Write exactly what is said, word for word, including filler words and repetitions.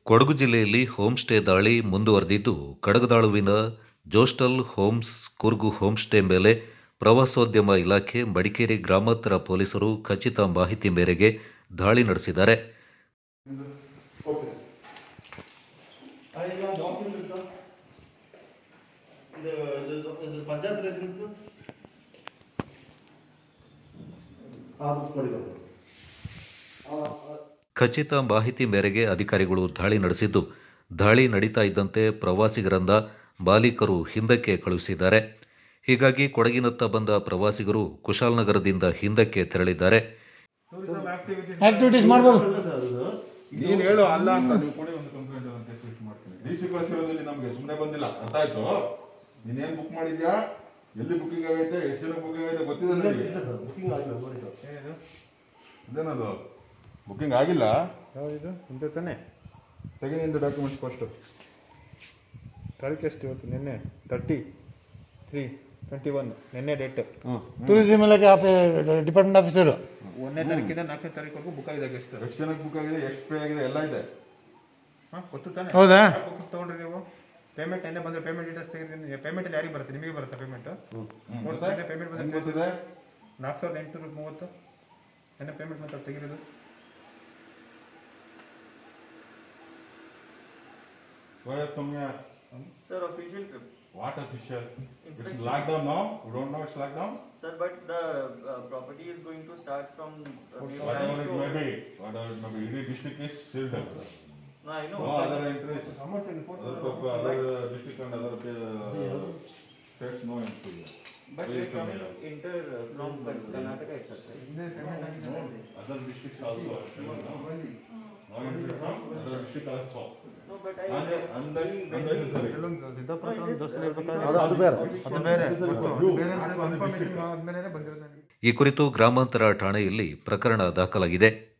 ಕೊಡಗು ಜಿಲ್ಲೆಯಲ್ಲಿ home stay ದಾಳಿ ಮುಂದುವರೆದಿದ್ದು, ಕಡಗದಾಳುವಿನ Zostel homes Coorg home stay ಮೇಲೆ ಪ್ರವಾಸೋದ್ಯಮ ಇಲಾಖೆ, ಮಡಿಕೇರಿ ಗ್ರಾಮಾಂತರ ಪೊಲೀಸರು ಖಚಿತ ಮಾಹಿತಿ ಮೇರೆಗೆ ದಾಳಿ ನಡೆಸಿದ್ದಾರೆ. ಖಚಿತ ಮಾಹಿತಿ ಮೇರೆಗೆ ಅಧಿಕಾರಿಗಳು ದಾಳಿ ನಡೆಸಿದ್ದು, ದಾಳಿ ನಡೀತಾ ಇದ್ದಂತೆ ಪ್ರವಾಸಿಗರನ್ನ ಮಾಲೀಕರು ಹಿಂದಕ್ಕೆ ಕಳುಹಿಸಿದ್ದಾರೆ. ಹೀಗಾಗಿ ಕೊಡಗಿನತ್ತ ಬಂದ ಪ್ರವಾಸಿಗರು ಕುಶಾಲನಗರದಿಂದ ಹಿಂದಕ್ಕೆ ತೆರಳಿದ್ದಾರೆ. ಆಕ್ಟಿವಿಟೀಸ್ ಮಾಡಬಹುದು. ನೀನು ಹೇಳು ಅಲ್ಲ ಅಂತ ನೀವು ಕೊಡಿ, ಒಂದು ಕಂಪ್ಲೇಂಟ್ ಅಂತ ಟ್ವೀಟ್ ಮಾಡ್ತೀನಿ. ಡಿಸಿ ಕಳಿಸಿರೋದ್ರಲ್ಲಿ ನಮಗೆ ಸುಮ್ಮನೆ ಬಂದಿಲ್ಲ, ಅರ್ಥ ಆಯ್ತು? ನೀನೇನು ಬುಕ್ ಮಾಡಿದ್ಯಾ, ಎಲ್ಲಿ ಬುಕ್ಕಿಂಗ್ ಆಗೈತೆ, ಎಷ್ಟು ಜನ ಬುಕ್ಕಿಂಗ್ ಆಗೈತೆ ಗೊತ್ತಿದೆ ನನಗೆ. ಇದೇನದು ಬುಕ್ಕಿಂಗ್ ಆಗಿಲ್ಲ? ಯಾವುದು ಇಂಥ ತಾನೆ ತೆಗಿ ನಿಂದು ಡಾಕ್ಯುಮೆಂಟ್ಸ್ ಫಸ್ಟು. ತಾರೀಕು ಎಷ್ಟು ಇವತ್ತು? ನಿನ್ನೆ ತರ್ಟಿ ತ್ರೀ ಟ್ವೆಂಟಿ ಒನ್ ನಿನ್ನೆ ಡೇಟ್. ಟೂರಿಸಂ ಇಲಾಖೆ ಡಿಪಾರ್ಟ್ಮೆಂಟ್ ಆಫೀಸರು ಒಂದನೇ ತಾರೀಕಿಂದ ನಾಲ್ಕನೇ ತಾರೀಕು ಬುಕ್ ಆಗಿದೆ. ಎಷ್ಟು ಎಷ್ಟು ಜನಕ್ಕೆ ಬುಕ್ ಆಗಿದೆ, ಎಷ್ಟು ಪೇ ಆಗಿದೆ ಎಲ್ಲ ಇದೆ. ಹಾಂ ಗೊತ್ತು ತಾನೆ? ಹೌದಾ? ಬುಕ್ ತೊಗೊಂಡ್ರಿ ನೀವು? ಪೇಮೆಂಟ್ ಎಣ್ಣೆ ಬಂದರೆ ಪೇಮೆಂಟ್ ಡೀಟೇಲ್ಸ್ ತೆಗೆದು ಪೇಮೆಂಟ್ ಯಾರಿಗೆ ಬರುತ್ತೆ? ನಿಮಗೆ ಬರುತ್ತೆ ಪೇಮೆಂಟ್? ಪೇಮೆಂಟ್ ಬಂದರೆ ಗೊತ್ತಿದೆ. ನಾಲ್ಕು ಸಾವಿರದ ಎಂಟುನೂರ ಮೂವತ್ತು ಎಣ್ಣೆ ಪೇಮೆಂಟ್ ಮಾತ್ರ ತೆಗಿರೋದು. Why are coming here? Sir, official trip. What official? It's Inspection. lockdown now. You don't know it's lockdown? Sir, but the uh, property is going to start from. Uh, we are Whatever planning it to- may be, whatever it may be, every district is sealed. No, I know. No other entries. Other pub- other uh, district and other uh, states no entry. But Where we you come can here? enter uh, from Karnataka itself, right? No, other districts also. No entry from other district also. No, but I. Unless, unless, unnecessary. ಅದು ಬೇರೆ ಅದು ಬೇರೆ confirmation ಆದ್ಮೇಲೆ ಬಂದಿರೋದು ನನಗೆ. ಈ ಕುರಿತು ಗ್ರಾಮಾಂತರ ಠಾಣೆಯಲ್ಲಿ ಪ್ರಕರಣ ದಾಖಲಾಗಿದೆ.